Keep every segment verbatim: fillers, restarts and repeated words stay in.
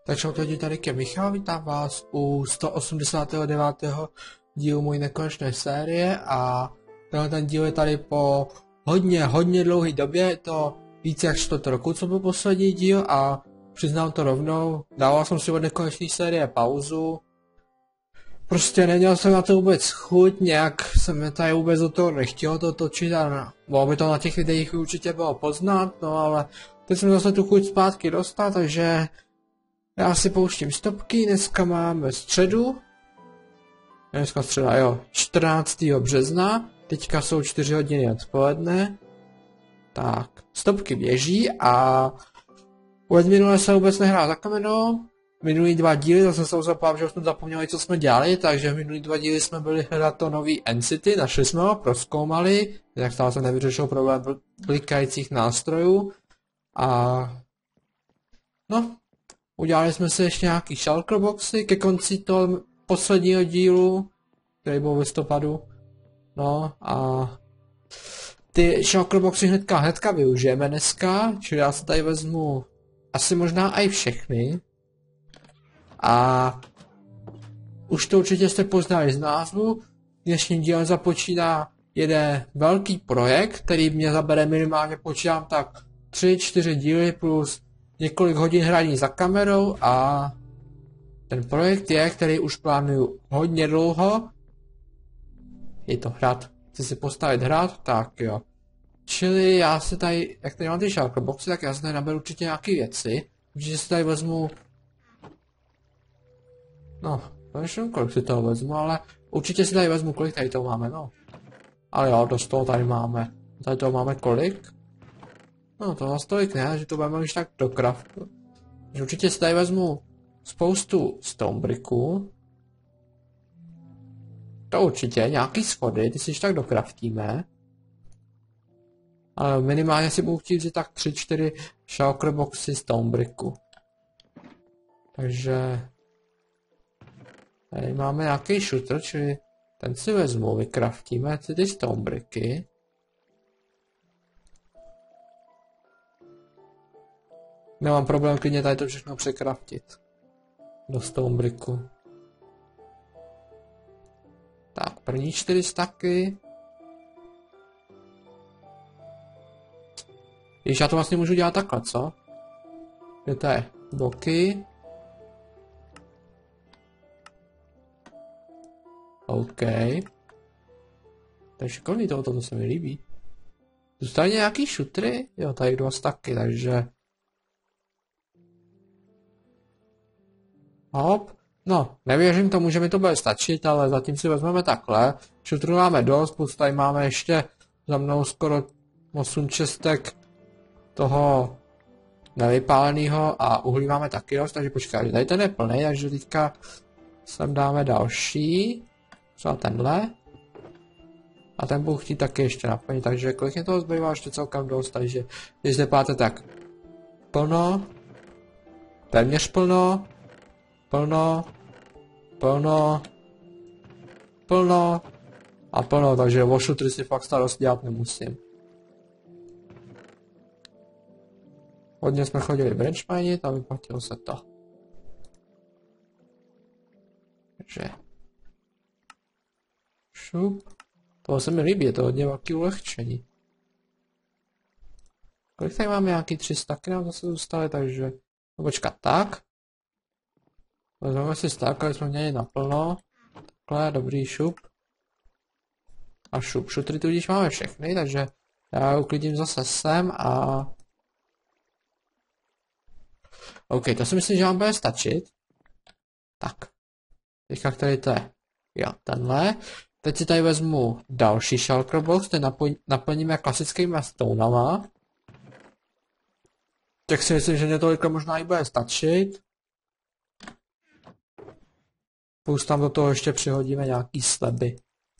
Takže to tady je Michal, vítám vás u sto osmdesátého devátého dílu mojí nekonečné série a tenhle ten díl je tady po hodně, hodně dlouhé době, je to více jak čtvrt roku, co byl poslední díl a přiznám to rovnou, dával jsem si od nekonečné série pauzu. Prostě neměl jsem na to vůbec chuť, nějak jsem mě tady vůbec do toho nechtěl to točit a bylo by to na těch videích určitě bylo poznat, no ale teď jsem zase tu chuť zpátky dostal, takže já si pouštím stopky, dneska máme středu, dneska středa, jo, čtrnáctého března, teďka jsou čtyři hodiny odpoledne, tak, stopky běží a vůbec minule se vůbec nehrál za kamerou, minulý dva díly, zase jsem zapál, že jsme zapomněli, co jsme dělali, takže minulý dva díly jsme byli hledat to nový N-City, našli jsme ho, prozkoumali, jak stále jsem nevyřešil problém blikajících nástrojů a no, udělali jsme si ještě nějaký shulkerboxy ke konci toho posledního dílu, který byl v listopadu. No a ty shulkerboxy hnedka, hnedka využijeme dneska, čili já se tady vezmu asi možná i všechny. A už to určitě jste poznali z názvu, dnešním dílem započíná jeden velký projekt, který mě zabere minimálně, počítám tak tři čtyři díly plus několik hodin hraní za kamerou a ten projekt je, který už plánuju hodně dlouho. Je to hrad. Chci si postavit hrad, tak jo. Čili já si tady, jak tady mám ty shulkerboxy, tak já si tady naberu určitě nějaké věci. Určitě si tady vezmu... No, nevím, kolik si toho vezmu, ale určitě si tady vezmu, kolik tady toho máme, no. Ale jo, dost toho tady máme. Tady toho máme kolik? No to zase tolik ne, že to budeme už tak do craftu. Takže určitě si tady vezmu spoustu stonebricků. To určitě, nějaký schody, ty si tak dokraftíme. Ale minimálně si budu chtít vzít tak tři čtyři shulkerboxy stonebricku. Takže... Tady máme nějaký shooter, čili ten si vezmu, vykraftíme ty stonebricky. Nemám problém klidně tady to všechno překraftit. Do stonebricku. Tak, první čtyři staky. Když já to vlastně můžu dělat takhle, co? Kde to je? Bloky. OK. To je šikovný tohoto, to se mi líbí. Zůstaly nějaký šutry? Jo, tady dva staky, takže... Hop. No, nevěřím tomu, že mi to bude stačit, ale zatím si vezmeme takhle. Šutrů máme dost, plus tady máme ještě za mnou skoro osm čestek toho nevypáleného a uhlí máme taky dost, takže počkej, tady ten je plný, takže teďka sem dáme další. Třeba tenhle. A ten budu chtít taky ještě naplnit, takže kolik mě toho zbývá ještě celkem dost, takže když se páte tak plno, téměř plno, plno, plno, plno a plno, takže o šutry si fakt starost dělat nemusím. Hodně jsme chodili branchminit a vyplatilo se to. Takže šup. Toho se mi líbí, je to hodně velký ulehčení. Kolik tady máme, nějaký tři staky nám zase zůstaly, takže... No počkat, tak. Vezmeme si stak, ale jsme měli naplno. Takhle, dobrý šup. A šup. Šutry tudíž máme všechny, takže já uklidím zase sem a... OK, to si myslím, že vám bude stačit. Tak. Teďka který to je? Jo, tenhle. Teď si tady vezmu další shulkerbox, ten naplníme klasickými stonama. Tak si myslím, že mě tolik možná i bude stačit. Plus tam do toho ještě přihodíme nějaký sleby.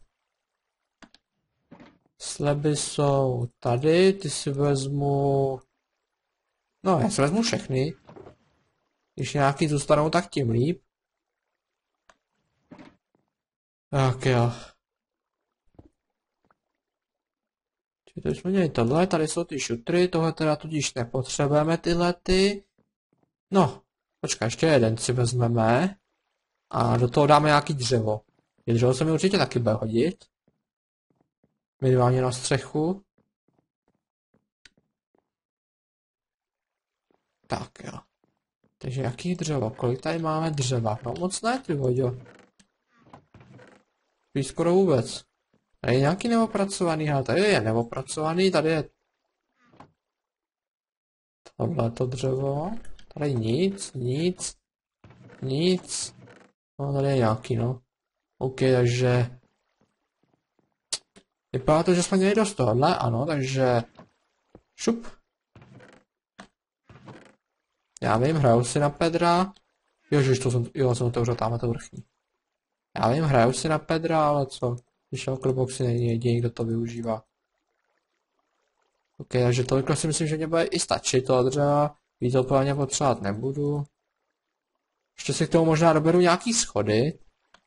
Sleby jsou tady, ty si vezmu... No, já si vezmu všechny. Když nějaký zůstanou, tak tím líp. Tak jo. Teď jsme měli tohle, tady jsou ty šutry, tohle teda tudíž nepotřebujeme tyhle ty. No, Počkej, ještě jeden si vezmeme. A do toho dáme nějaký dřevo. Je dřevo se mi určitě taky bude hodit. Minimálně na střechu. Tak jo. Takže jaký dřevo? Kolik tady máme dřeva? No moc ne, ty voďo. Víš skoro vůbec. Tady je nějaký neopracovaný, ale tady je neopracovaný, tady je tohleto dřevo. Tady nic, nic, nic. No tady je nějaký, no. OK, takže vypadá to, že jsme měli dost tohle, ano, takže šup. Já vím, hraju si na Pedra. Jožiš, to jsem, jo, jsem otevřel tamhle to vrchní. Já vím, hraju si na Pedra, ale co? Když Shulkerboxy není jediný, kdo to využívá. OK, takže toliko si myslím, že mě bude i stačit toho dřeva. Víc to úplně potřebovat nebudu. Ještě si k tomu možná doberu nějaký schody.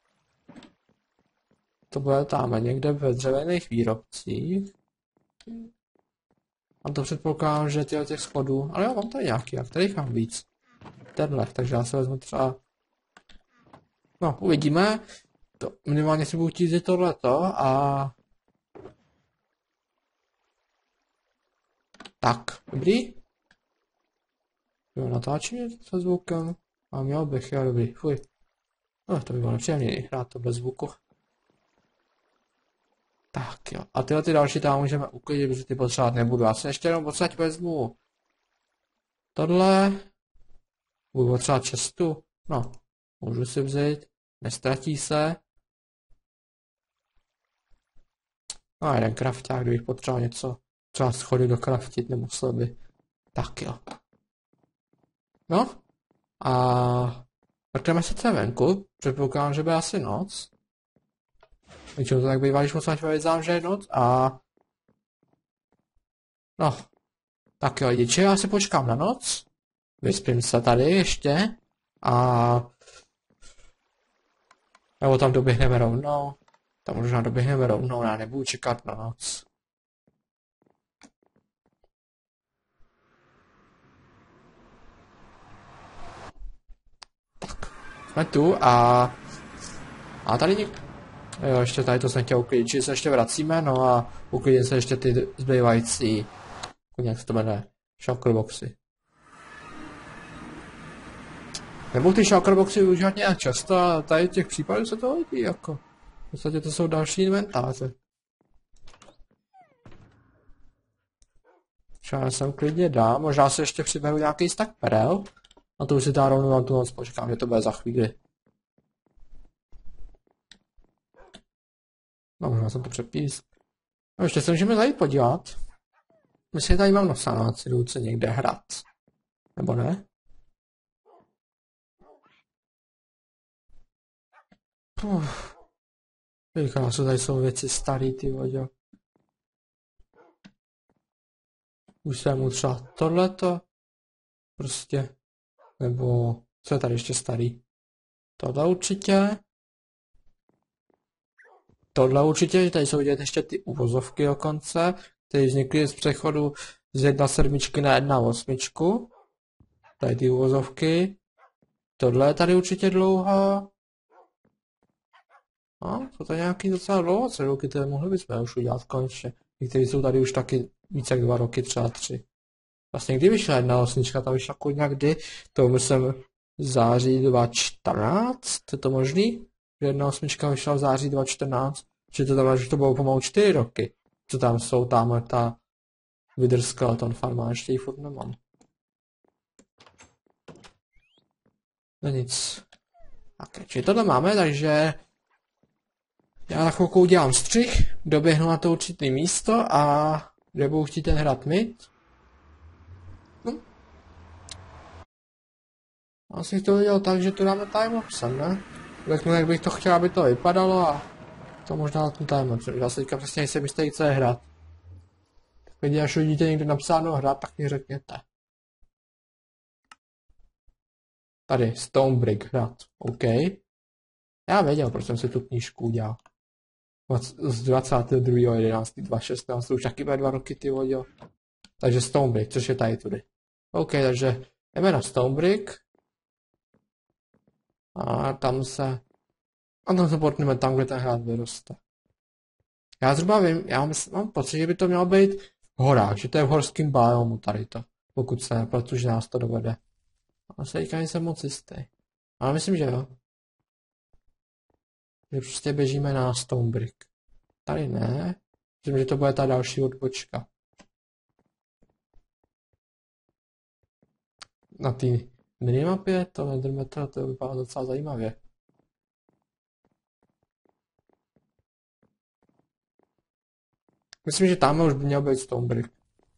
To bude tam někde ve dřevěných výrobcích. A to předpokládám, že tyhle těch schodů, ale jo, mám tady nějaký, a kterých mám víc. Tenhle, takže já se vezmu třeba... No, uvidíme. To, minimálně si budu chtít tohleto a... Tak, dobrý. Jo, natáčím se zvukem. A měl bych, jo, dobrý, fuj. No, to by bylo nepříjemný hrát to bez zvuku. Tak jo, a tyhle ty další tam můžeme uklidit, protože ty potřebovat nebudu. Já se ještě jenom potřebovat vezmu tohle. Budu potřebovat čestu. No, můžu si vzít, nestratí se. No a jeden krafták, kdybych potřeboval něco, třeba schody dokraftit, nemusel by. Tak jo. No, a vrteme se třeba venku, předpokládám, že by asi noc. Většinou to tak bývá, když musím vyzám, že je noc a... No, tak jo, děče, já si počkám na noc. Vyspím se tady ještě. A... Nebo tam doběhneme rovnou. Tam možná doběhneme rovnou, já nebudu čekat na noc. Tak, jsme tu a... A tady něk... Jo, ještě tady to jsem chtěl uklidit, či se ještě vracíme, no a uklidím se ještě ty zbývající, jak se to jmenuje, Shulkerboxy. Nebudu ty Shulkerboxy využívat nějak často, a tady těch případů se to hodí, jako. V podstatě to jsou další inventáře. Třeba sem klidně dám, možná se ještě přiberu nějaký stack perel, a to už si dá rovnou na tu noc, počkám, že to bude za chvíli. No, možná jsem to přepís. No, ještě se můžeme zajít podívat. Myslím, že tady mám nosanaci, jdu se někde hrát. Nebo ne? Uf. Říkám, že tady jsou věci starý, ty vodě. Už jsem mu třeba tohleto. Prostě. Nebo, co je tady ještě starý? Tohle určitě. Tohle určitě, tady jsou vidět ještě ty uvozovky dokonce, které vznikly z přechodu z jedna sedmičky na jedna osmičku. Tady ty uvozovky. Tohle je tady určitě dlouho. No, to tady nějaký docela dlouho, co roky to mohli bychom už udělat konečně. Někteří jsou tady už taky více jak dva roky, třeba tři. Vlastně kdy vyšla jedna osmička, ta vyšla kurňa kdy, to myslím září dva tisíce čtrnáct, je to možný? Že jedna osmička vyšla v září dva tisíce čtrnáct, že to tam, že to bylo pomalu čtyři roky. Co tam jsou, tamhle ta Wither Skeleton farma, ještě ji furt nemám. No nic. Tak, či tohle máme, takže já na chvilku udělám střih, doběhnu na to určitý místo a kde budu chtít ten hrad mít. Hm. Asi to udělal tak, že tu dáme timelapsem, ne? Řeknu, jak bych to chtěl, aby to vypadalo a to možná ten timelapse. Já se teďka přesně nejsem jistý, co je hrát. Když až uvidíte někde napsáno hrát, tak mi řekněte. Tady, Stonebrick hrát, OK. Já věděl, proč jsem si tu knížku udělal. Z dvacátého druhého jedenáctého dva tisíce šestnáct, už taky bude dva roky, ty voděl. Takže Stonebrick, což je tady tudy. OK, takže jdeme na Stonebrick. A tam se... A tam se portneme tam, kde ten hrad vyroste. Já zhruba vím, já mám, mám pocit, že by to mělo být v horách, že to je v horském biomu tady to. Pokud se nepletu, že nás to dovede. Ale se teďka nejsem moc jistý. Ale myslím, že jo. Že prostě běžíme na Stonebrick. Tady ne. Myslím, že to bude ta další odbočka. Na té minimapě to Nethermetal, to vypadá docela zajímavě. Myslím, že tam už by měl být Stonebrick.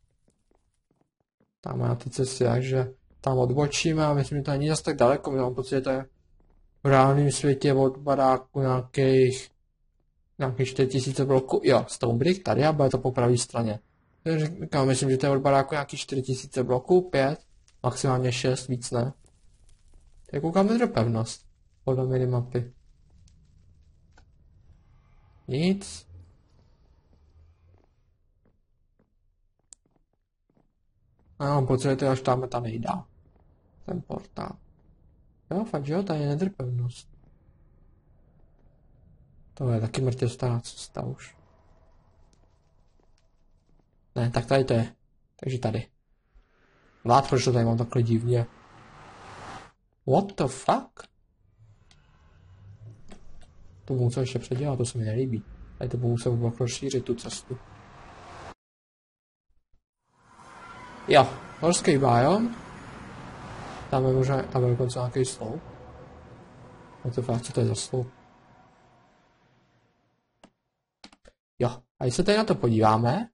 Tam má ty cesty, takže tam odbočíme a myslím, že to není zase tak daleko. Mám pocit, že to je v reálném světě od baráku nějakých nějakých čtyři tisíce bloků. Jo, Stonebrick tady a bude to po pravé straně. Říkám, myslím, že to je od baráku nějakých čtyři tisíce bloků, pět, maximálně šest, víc ne. Tak koukáme do pevnost podle minimapy. Nic. A mám pocit, že to je až tam ta nejdá. Ten portál. Jo, fakt, že jo, tady je Nether pevnost. To je taky mrtě stará cesta už. Ne, tak tady to je. Takže tady. Vlád, proč to tady mám takhle divně? What the fuck? To budu muset ještě předělat, to se mi nelíbí. Tady to budu muset vůbec rozšířit tu cestu. Jo, horský biom. Tam je možná, tam je dokonce nějaký sloup. What the fuck, co to je za sloup? Jo, a když se tady na to podíváme,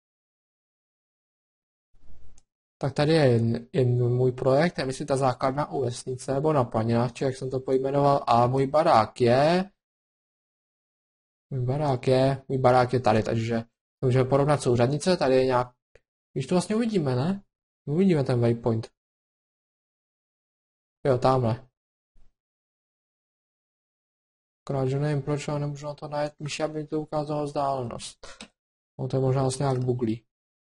tak tady je jen, jen můj projekt, je myslím ta základna u vesnice, nebo na Planinách, jak jsem to pojmenoval, a můj barák je... Můj barák je, můj barák je tady, takže můžeme porovnat souřadnice, tady je nějak... Když to vlastně uvidíme, ne? Uvidíme ten waypoint. Jo, tamhle. Akorát, že nevím proč, ale nemůžu na to najet myši, aby mi to ukázalo vzdálenost. No to je možná vlastně nějak buglí.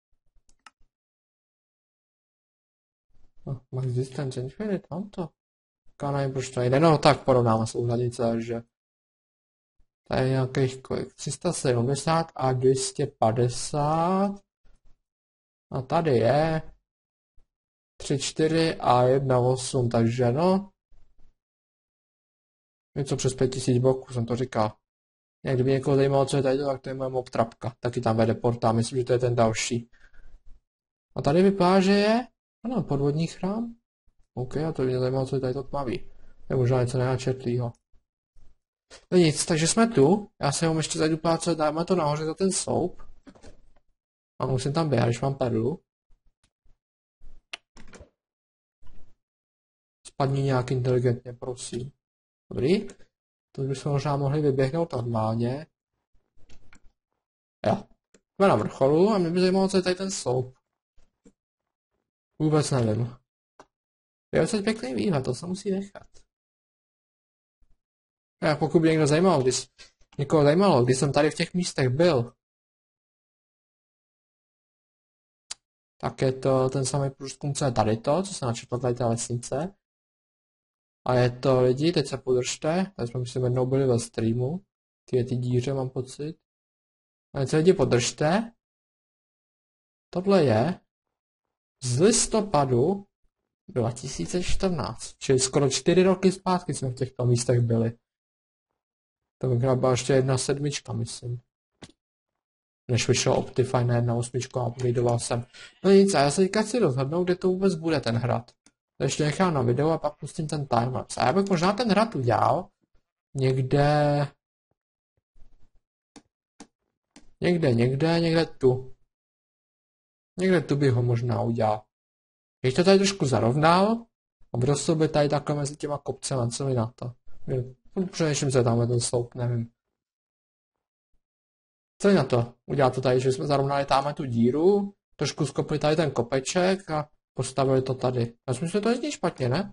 No, max distance infinite, mám to. Já nevím, proč to jde. No tak porovnáme souřadnice, takže tady je nějakých kolik? tři sta sedmdesát a dvě stě padesát. A tady je tři, čtyři a jedna, osm, takže no. Něco přes pět tisíc bloků, jsem to říkal. Jak kdyby někoho zajímalo, co je tady, tak to je moje mob trapka. Taky tam vede portál, myslím, že to je ten další. A tady vypadá, že je, ano, podvodní chrám. OK, a to mě zajímalo, co je tady to tmavý. Je možná něco nenačetlýho. No nic, takže jsme tu. Já se jenom ještě zajdu plácet, dáme to nahoře za ten sloup. A musím tam běhat, když mám perlu. Spadni nějak inteligentně, prosím. Dobrý. To bychom možná mohli vyběhnout normálně. Jo. Jsme na vrcholu a mě by zajímalo, co je tady ten sloup. Vůbec nevím. Je docela pěkný výhled, to se musí nechat. Já, pokud by někdo zajímal, když někoho zajímalo, když jsem tady v těch místech byl, tak je to ten samý průzkum, co je tady to, co se načetlo tady ta vesnice. A je to lidi, teď se podržte, tady jsme myslím jednou byli ve streamu, ty je ty díře, mám pocit. A teď se lidi podržte. Tohle je z listopadu dva tisíce čtrnáct, čili skoro čtyři roky zpátky jsme v těchto místech byli. To by byla ještě jedna sedmička, myslím. Než vyšel Optifine na jedna osmičku a upgradeoval jsem. No nic, a já se teďka chci rozhodnout, kde to vůbec bude ten hrad. To ještě nechám na video a pak pustím ten timelapse. A já bych možná ten hrad udělal někde... Někde, někde, někde tu. Někde tu bych ho možná udělal. Když to tady trošku zarovnal, obrostl by tady takhle mezi těma kopcema, co mi na to. Přemýšlím se tamhle ten sloup, nevím. Co je na to? Udělat to tady, že jsme zarovnali tamhle tu díru, trošku skopli tady ten kopeček a postavili to tady. Já si myslím, že to je špatně, ne?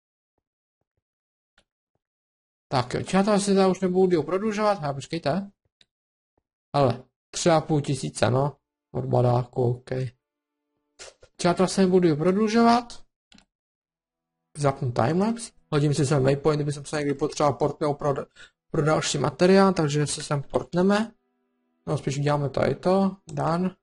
Tak jo, já to asi tady už nebudu díl prodlužovat, a počkejte. Ale, tři a půl tisíce, no. Od badáku, OK. Já to asi nebudu díl prodlužovat. Zapnu timelapse. hodím si sem waypoint, kdyby jsem se někdy potřeboval portnout pro, pro další materiál, takže se sem portneme. No spíš uděláme tady to, done.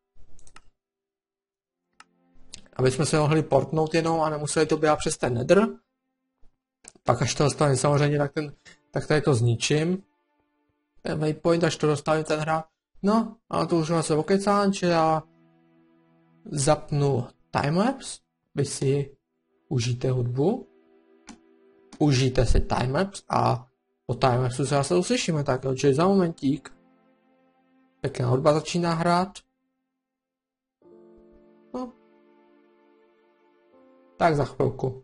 Aby jsme se mohli portnout jenom a nemuseli to běhat přes ten nether. Pak až to dostane samozřejmě, tak, ten, tak tady to zničím. Ten waypoint, až to dostane ten hra. No, ale to už se okecám, že já zapnu timelapse, vy si užijte hudbu, užijte si timelapse a po timelapse se zase uslyšíme, tak jo, že za momentík pěkná hudba začíná hrát. No, tak za chvilku.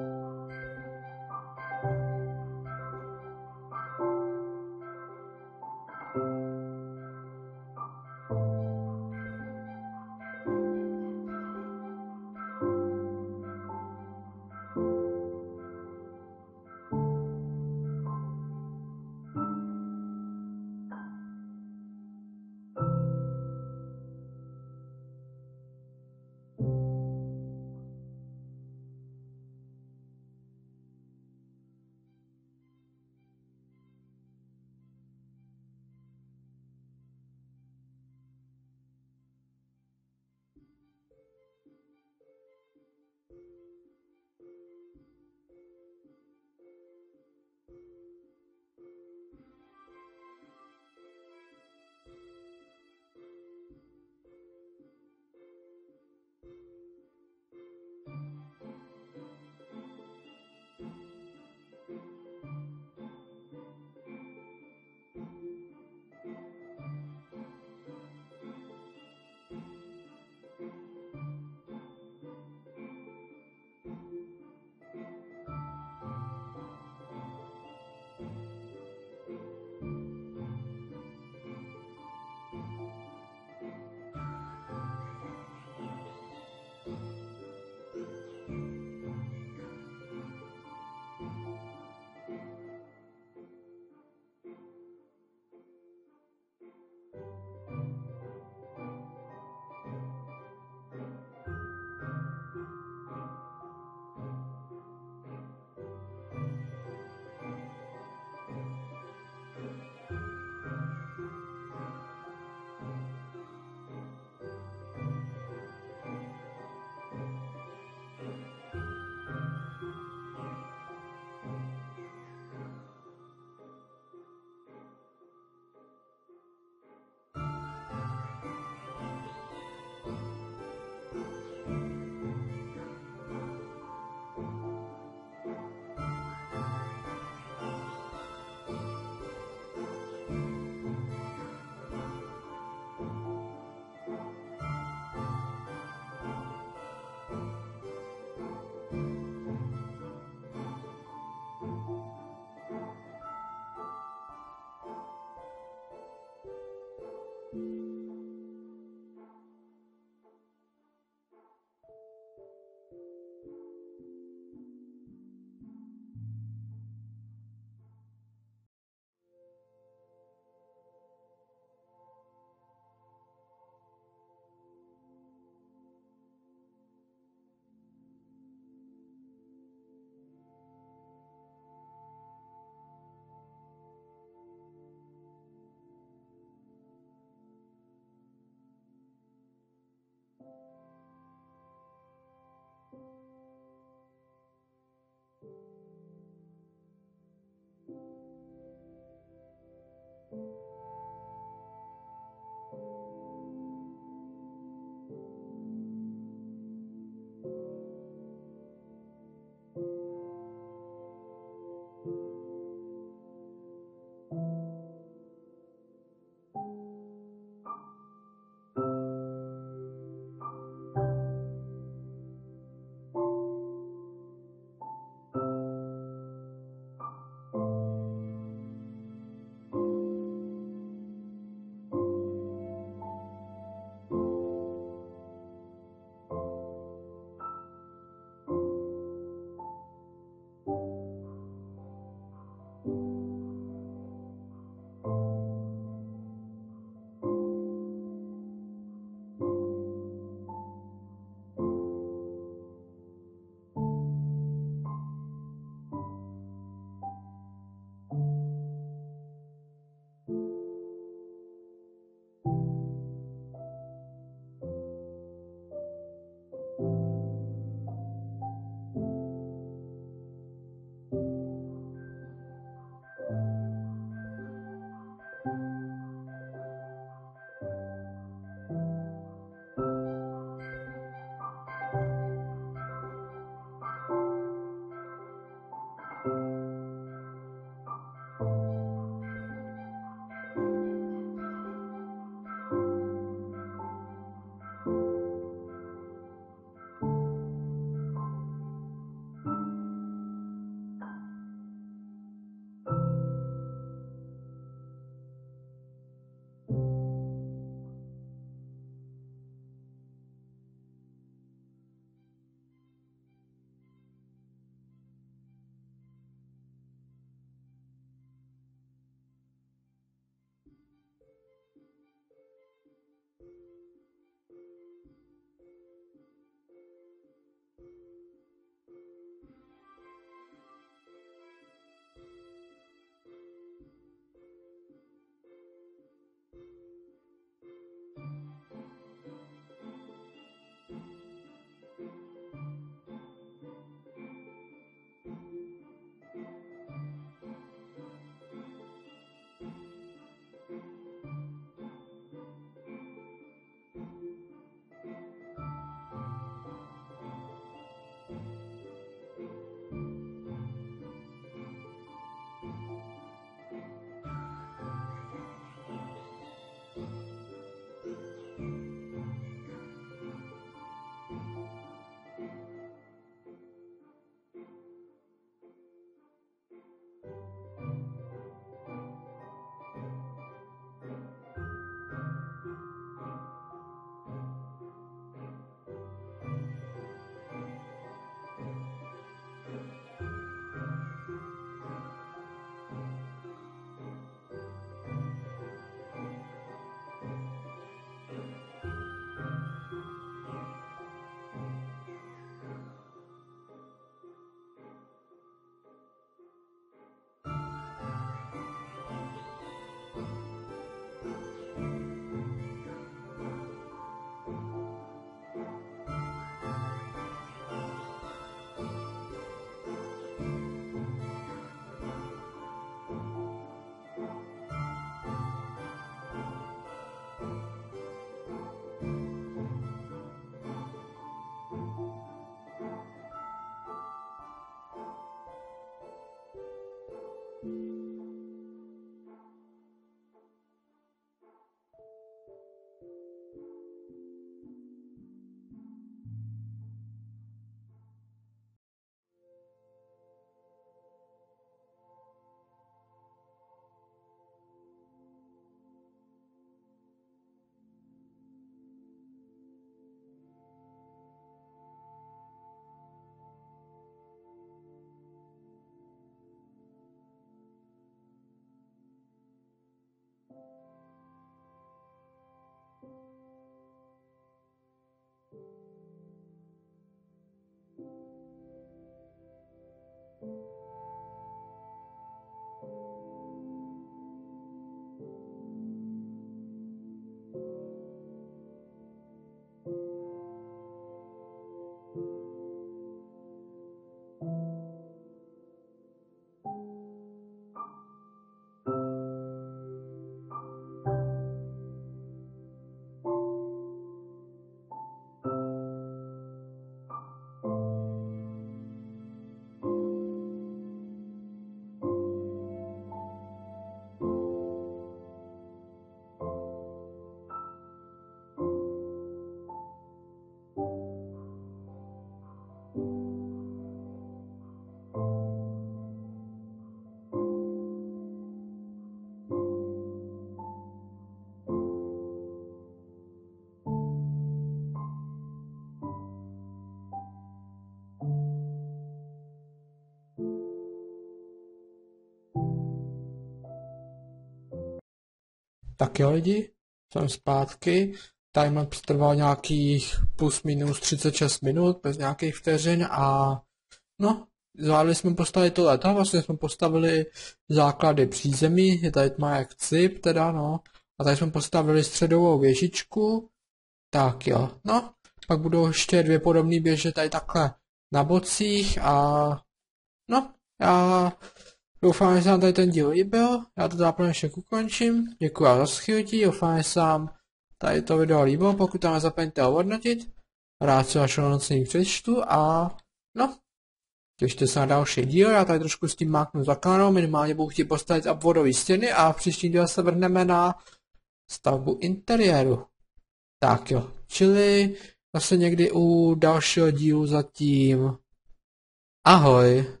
Tak jo lidi, jsem zpátky. Timer trval nějakých plus minus třicet šest minut, bez nějakých vteřin a no, zvládli jsme postavit to leto, vlastně jsme postavili základy přízemí, je tady tma jak cip teda no, a tady jsme postavili středovou věžičku, tak jo, no, pak budou ještě dvě podobné věže tady takhle na bocích a no, já doufám, že se vám tady ten díl líbil, já to zároveň ještě ukončím, děkuji za schyltí, doufám, že se vám tady to video líbilo, pokud tam nezapomeňte ohodnotit, rád si vašeho nocení přečtu a no, těšte se na další díl, já tady trošku s tím máknu za kamerou, minimálně budu chtít postavit obvodové stěny a v příští díle se vrhneme na stavbu interiéru. Tak jo, čili zase někdy u dalšího dílu zatím. Ahoj.